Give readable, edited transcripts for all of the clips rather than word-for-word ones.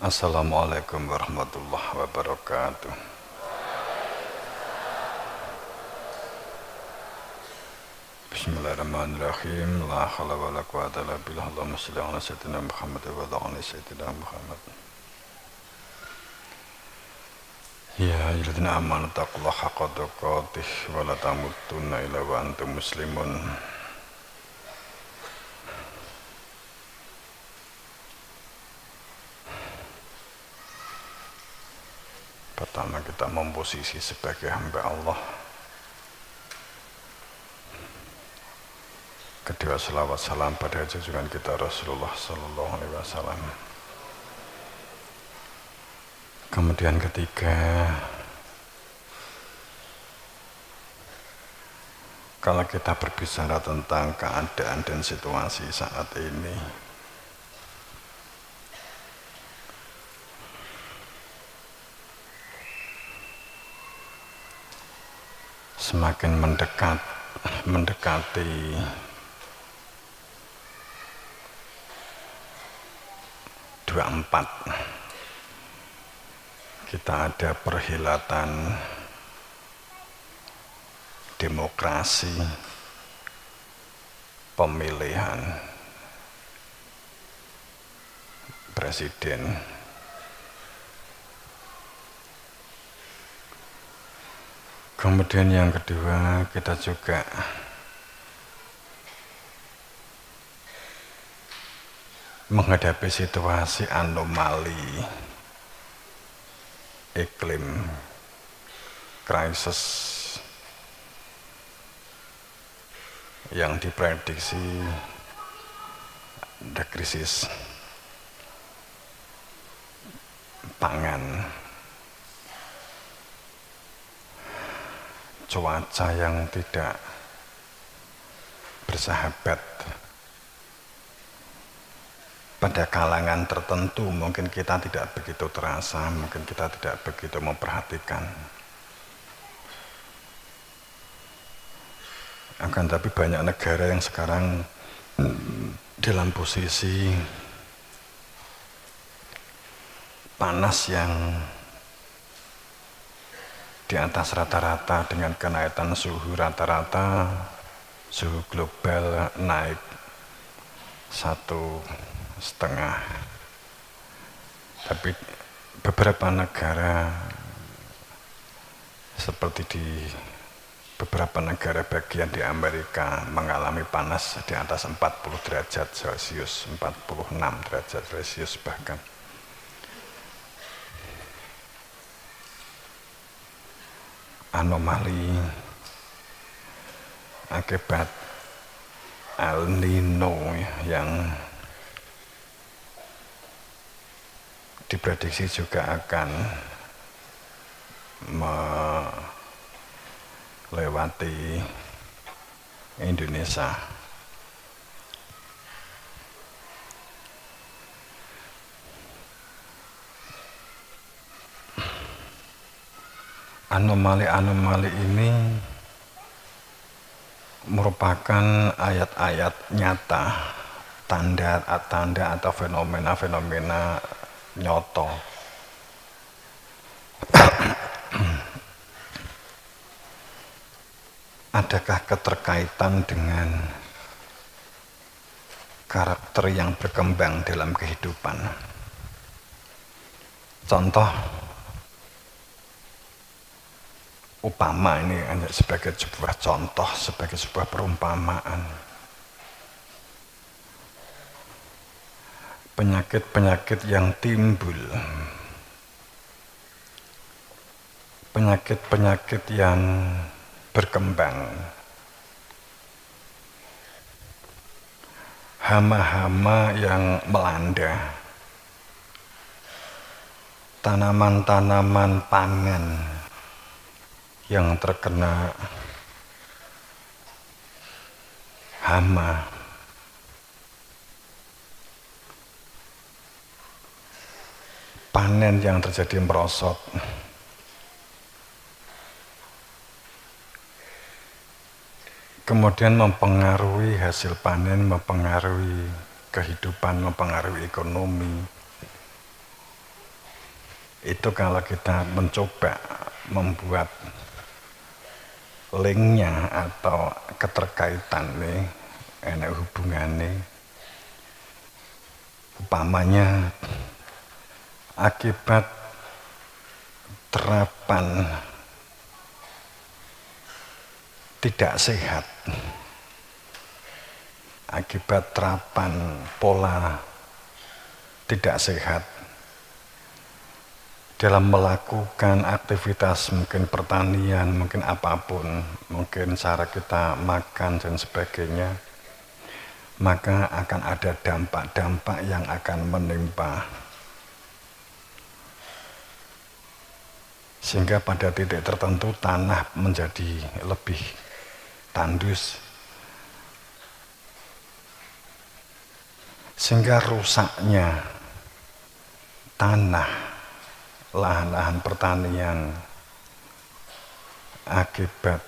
Assalamualaikum warahmatullahi wabarakatuh. Bismillahirrahmanirrahim. La haula wala quwwata illa billah. Allahumma shalli ala sayyidina Muhammad wa ala sayyidina Muhammad. Ya ayyuhalladzina amanu taqullaha haqqa tuqatih wa la tamutunna illa wa antum muslimun. Pertama kita memposisi sebagai hamba Allah. Kedua selawat salam pada junjungan kita Rasulullah Sallallahu Alaihi Wasallam. Kemudian ketiga, kalau kita berbicara tentang keadaan dan situasi saat ini, semakin mendekati kita ada perhelatan demokrasi pemilihan presiden. Kemudian yang kedua, kita juga menghadapi situasi anomali iklim krisis yang diprediksi ada krisis pangan, cuaca yang tidak bersahabat. Pada kalangan tertentu mungkin kita tidak begitu terasa, mungkin kita tidak begitu memperhatikan. Akan tapi banyak negara yang sekarang dalam posisi panas yang di atas rata-rata, dengan kenaikan suhu rata-rata, suhu global naik 1,5. Tapi beberapa negara seperti di beberapa negara bagian di Amerika mengalami panas di atas 40 derajat Celcius, 46 derajat Celcius bahkan. Anomali akibat El Nino yang diprediksi juga akan melewati Indonesia. Anomali-anomali ini merupakan ayat-ayat nyata, tanda atau fenomena-fenomena nyoto. Adakah keterkaitan dengan karakter yang berkembang dalam kehidupan? Contoh, upama ini hanya sebagai sebuah contoh, sebagai sebuah perumpamaan. Penyakit-penyakit yang timbul, penyakit-penyakit yang berkembang, hama-hama yang melanda, tanaman-tanaman pangan yang terkena hama, panen yang terjadi merosot, kemudian mempengaruhi hasil panen, mempengaruhi kehidupan, mempengaruhi ekonomi. Itu kalau kita mencoba membuat linknya atau keterkaitan nih, enak hubungannya, umpamanya akibat terapan tidak sehat, akibat terapan pola tidak sehat dalam melakukan aktivitas, mungkin pertanian, mungkin apapun, mungkin cara kita makan dan sebagainya, maka akan ada dampak-dampak yang akan menimpa. Sehingga pada titik tertentu tanah menjadi lebih tandus, sehingga rusaknya tanah, lahan-lahan pertanian akibat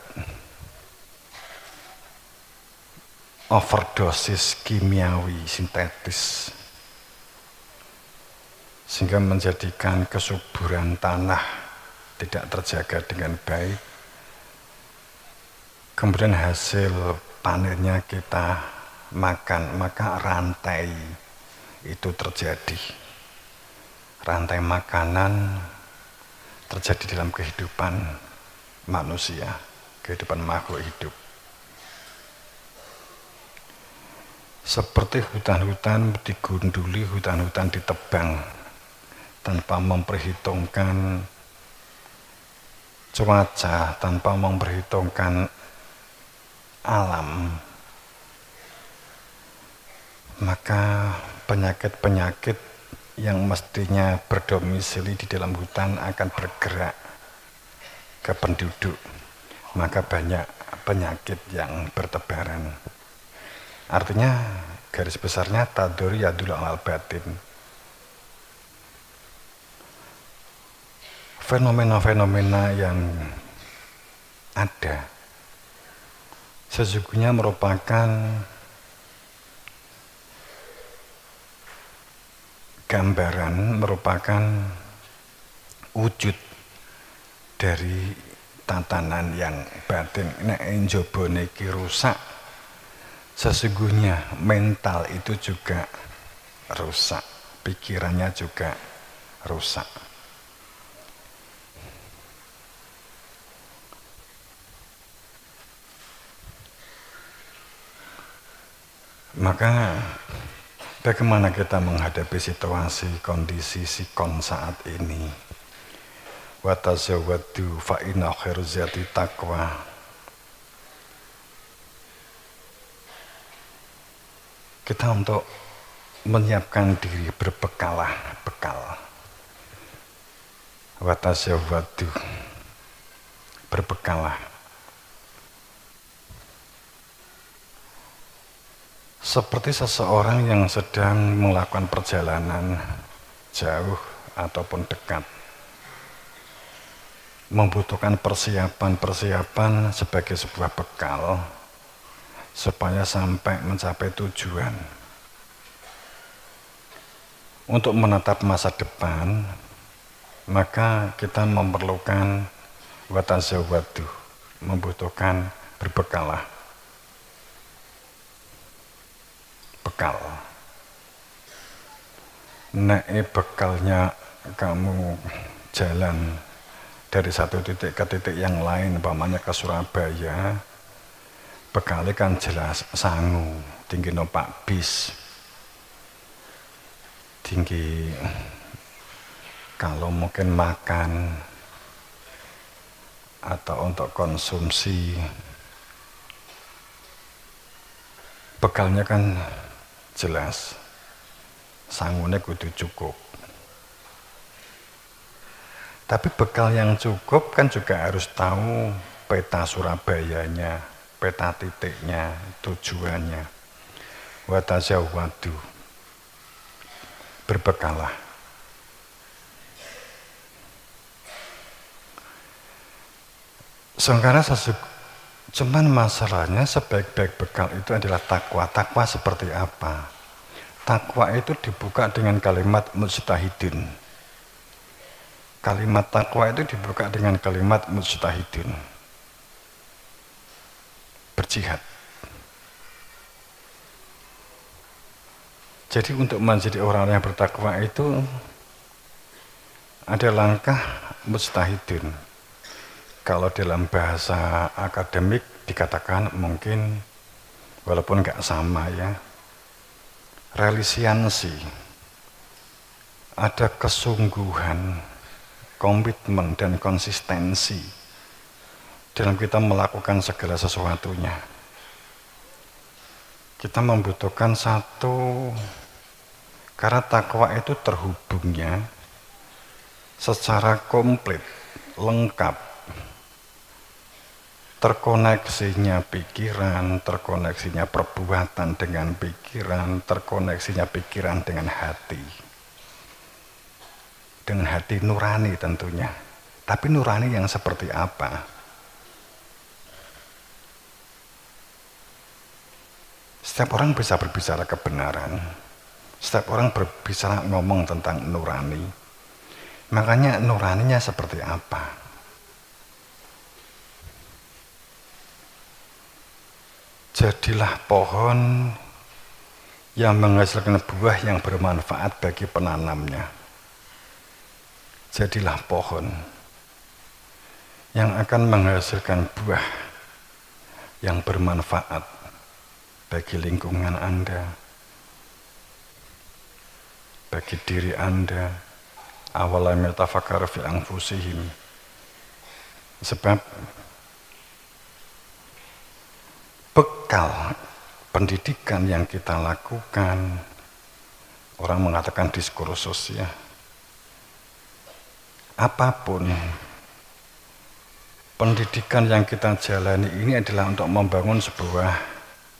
overdosis kimiawi sintetis, sehingga menjadikan kesuburan tanah tidak terjaga dengan baik. Kemudian hasil panennya kita makan, maka rantai itu terjadi. Rantai makanan terjadi dalam kehidupan manusia, kehidupan makhluk hidup. Seperti hutan-hutan digunduli, hutan-hutan ditebang tanpa memperhitungkan cuaca, tanpa memperhitungkan alam, maka penyakit-penyakit yang mestinya berdomisili di dalam hutan akan bergerak ke penduduk, maka banyak penyakit yang bertebaran. Artinya garis besarnya tadur yadul al batin. Fenomena-fenomena yang ada sesungguhnya merupakan gambaran, merupakan wujud dari tatanan yang batin. Nek njobone iki rusak, sesungguhnya mental itu juga rusak, pikirannya juga rusak. Maka bagaimana kita menghadapi situasi, kondisi sikon saat ini? Wa tazawwadu fa inna khairaz zati taqwa. Kita untuk menyiapkan diri, berbekalah, bekal. Wa tazawwadu, berbekalah. Seperti seseorang yang sedang melakukan perjalanan jauh ataupun dekat, membutuhkan persiapan-persiapan sebagai sebuah bekal supaya sampai mencapai tujuan. Untuk menatap masa depan, maka kita memerlukan watazawwadu, membutuhkan berbekalah. Bekal. Nek bekalnya kamu jalan dari satu titik ke titik yang lain, umpamanya ke Surabaya, bekalnya kan jelas sangu, tinggi numpak bis, tinggi kalau mungkin makan atau untuk konsumsi, bekalnya kan jelas, sangune kudu cukup. Tapi bekal yang cukup kan juga harus tahu peta Surabayanya, peta titiknya, tujuannya. Wa tazawwadu, berbekalah. Sekarang cuman masalahnya sebaik-baik bekal itu adalah takwa. Takwa seperti apa? Takwa itu dibuka dengan kalimat mujtahidin. Kalimat takwa itu dibuka dengan kalimat mujtahidin, berjihad. Jadi untuk menjadi orang yang bertakwa itu ada langkah mujtahidin. Kalau dalam bahasa akademik dikatakan mungkin, walaupun nggak sama ya, relisiansi, ada kesungguhan, komitmen dan konsistensi dalam kita melakukan segala sesuatunya. Kita membutuhkan satu, karena takwa itu terhubungnya secara komplit, lengkap, terkoneksinya pikiran, terkoneksinya perbuatan dengan pikiran, terkoneksinya pikiran dengan hati. Dengan hati nurani tentunya. Tapi nurani yang seperti apa? Setiap orang bisa berbicara kebenaran. Setiap orang berbicara ngomong tentang nurani. Makanya nuraninya seperti apa? Jadilah pohon yang menghasilkan buah yang bermanfaat bagi penanamnya. Jadilah pohon yang akan menghasilkan buah yang bermanfaat bagi lingkungan Anda, bagi diri Anda. Awalam yatafakkaru fi anfusihim. Sebab bekal pendidikan yang kita lakukan, orang mengatakan diskursus ya, apapun pendidikan yang kita jalani ini adalah untuk membangun sebuah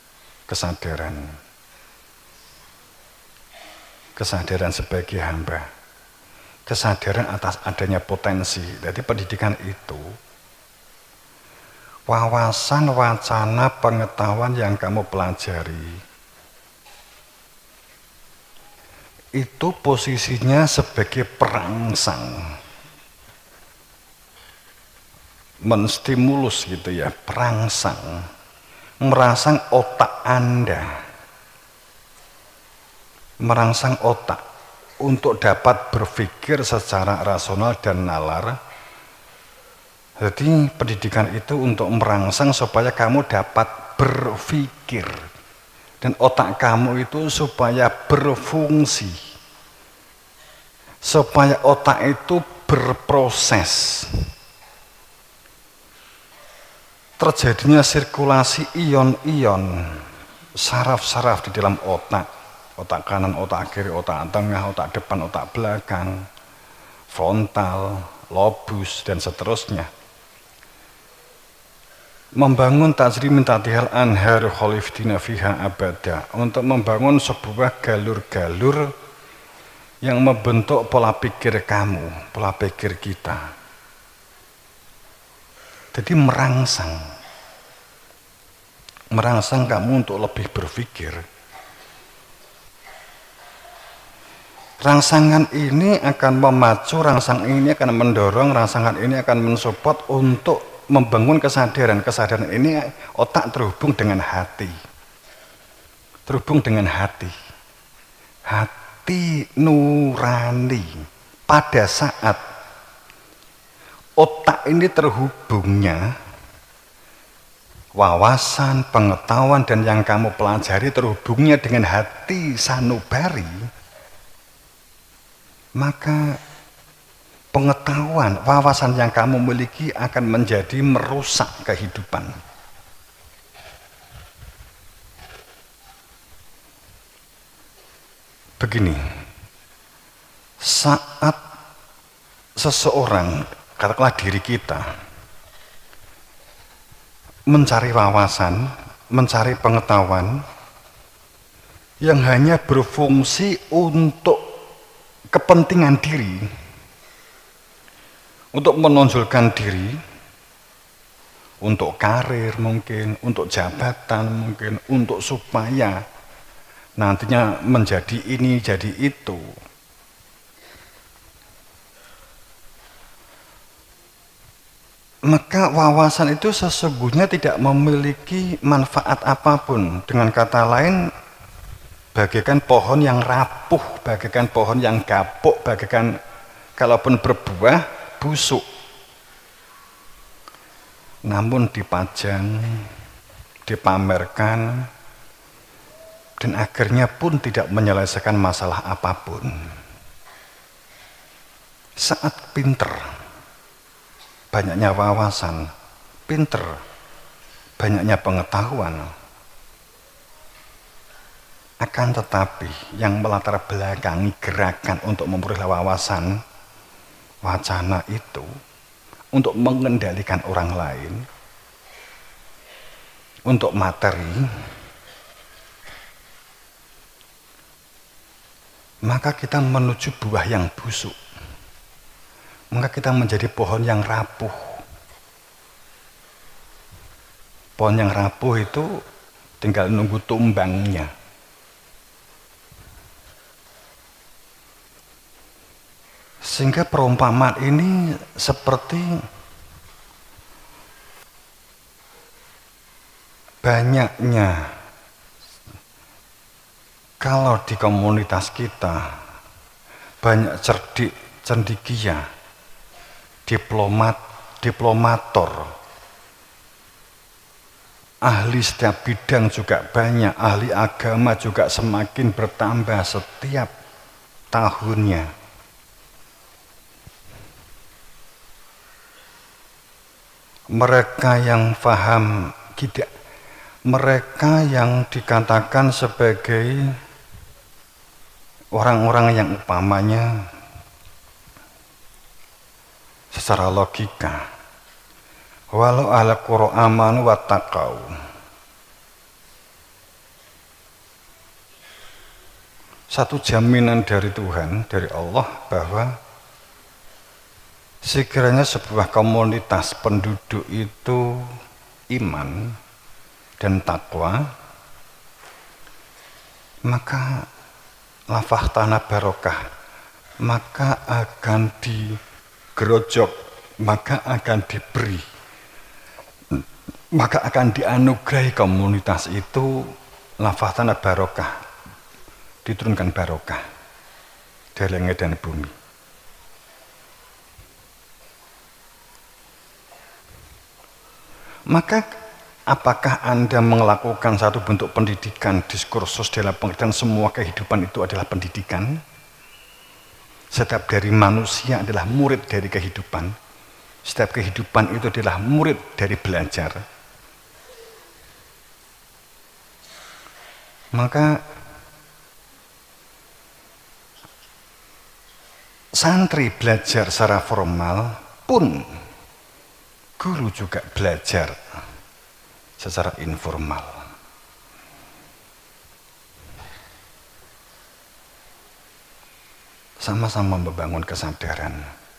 kesadaran sebagai hamba, kesadaran atas adanya potensi. Jadi pendidikan itu wawasan, wacana, pengetahuan yang kamu pelajari itu posisinya sebagai perangsang, menstimulus gitu ya, perangsang, merangsang otak Anda, merangsang otak untuk dapat berpikir secara rasional dan nalar. Jadi pendidikan itu untuk merangsang supaya kamu dapat berpikir dan otak kamu itu supaya berfungsi, supaya otak itu berproses. Terjadinya sirkulasi ion-ion, saraf-saraf di dalam otak, otak kanan, otak kiri, otak tengah, otak depan, otak belakang, frontal, lobus, dan seterusnya. Membangun tajri min tahtihal anhar khalifdina fiha abada, untuk membangun sebuah galur-galur yang membentuk pola pikir kamu, pola pikir kita. Jadi merangsang kamu untuk lebih berpikir. Rangsangan ini akan memacu, rangsangan ini akan mendorong, rangsangan ini akan mensupport untuk membangun kesadaran. Kesadaran ini otak terhubung dengan hati. Terhubung dengan hati. Hati nurani. Pada saat otak ini terhubungnya, wawasan, pengetahuan, dan yang kamu pelajari terhubungnya dengan hati sanubari, maka pengetahuan, wawasan yang kamu miliki akan menjadi merusak kehidupan. Begini, saat seseorang, katakanlah diri kita, mencari wawasan, mencari pengetahuan yang hanya berfungsi untuk kepentingan diri, untuk menonjolkan diri, untuk karir mungkin, untuk jabatan mungkin, untuk supaya nantinya menjadi ini, jadi itu. Maka wawasan itu sesungguhnya tidak memiliki manfaat apapun. Dengan kata lain, bagaikan pohon yang rapuh, bagaikan pohon yang gapuk, bagaikan kalaupun berbuah, busuk. Namun dipajang, dipamerkan, dan akhirnya pun tidak menyelesaikan masalah apapun. Saat pinter, banyaknya wawasan, pinter, banyaknya pengetahuan, akan tetapi yang melatar belakangi gerakan untuk memperoleh wawasan, wacana itu, untuk mengendalikan orang lain, untuk materi, maka kita menuju buah yang busuk. Maka kita menjadi pohon yang rapuh. Pohon yang rapuh itu tinggal nunggu tumbangnya. Sehingga perumpamaan ini seperti banyaknya kalau di komunitas kita banyak cerdik, cendekia, diplomator, ahli setiap bidang juga banyak, ahli agama juga semakin bertambah setiap tahunnya. Mereka yang paham, mereka yang dikatakan sebagai orang-orang yang upamanya secara logika, walau ala qura amanu wattaqau, satu jaminan dari Tuhan, dari Allah, bahwa sekiranya sebuah komunitas penduduk itu iman dan takwa, maka lafah tanah barokah, maka akan digerojok, maka akan diberi, maka akan dianugerahi komunitas itu lafah tanah barokah, diturunkan barokah dari langit dan bumi. Maka apakah Anda melakukan satu bentuk pendidikan, diskursus dalam pengertian semua kehidupan itu adalah pendidikan? Setiap dari manusia adalah murid dari kehidupan. Setiap kehidupan itu adalah murid dari belajar. Maka santri belajar secara formal pun guru juga belajar secara informal. Sama-sama membangun kesadaran.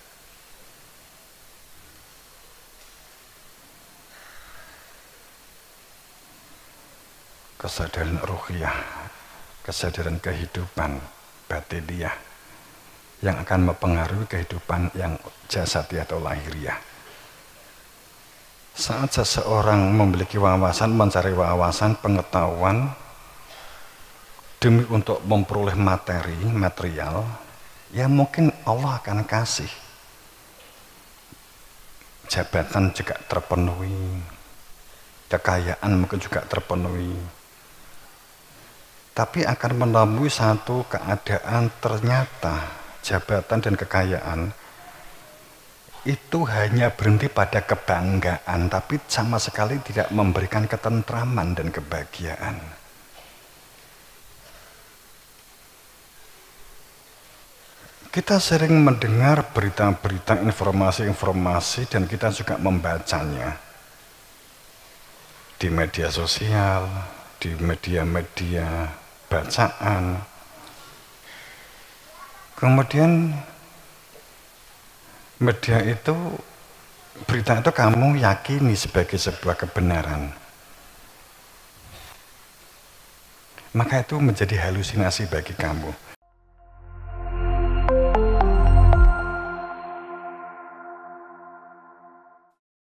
Kesadaran ruhiyah, kesadaran kehidupan batiniah yang akan mempengaruhi kehidupan yang jasadi atau lahiriah. Saat seseorang memiliki wawasan, mencari wawasan, pengetahuan demi untuk memperoleh materi, material, ya mungkin Allah akan kasih. Jabatan juga terpenuhi, kekayaan mungkin juga terpenuhi. Tapi akan menemui satu keadaan ternyata jabatan dan kekayaan itu hanya berhenti pada kebanggaan, tapi sama sekali tidak memberikan ketentraman dan kebahagiaan. Kita sering mendengar berita-berita, informasi-informasi, dan kita juga membacanya di media sosial, di media-media bacaan. Kemudian media itu, berita itu kamu yakini sebagai sebuah kebenaran. Maka itu menjadi halusinasi bagi kamu.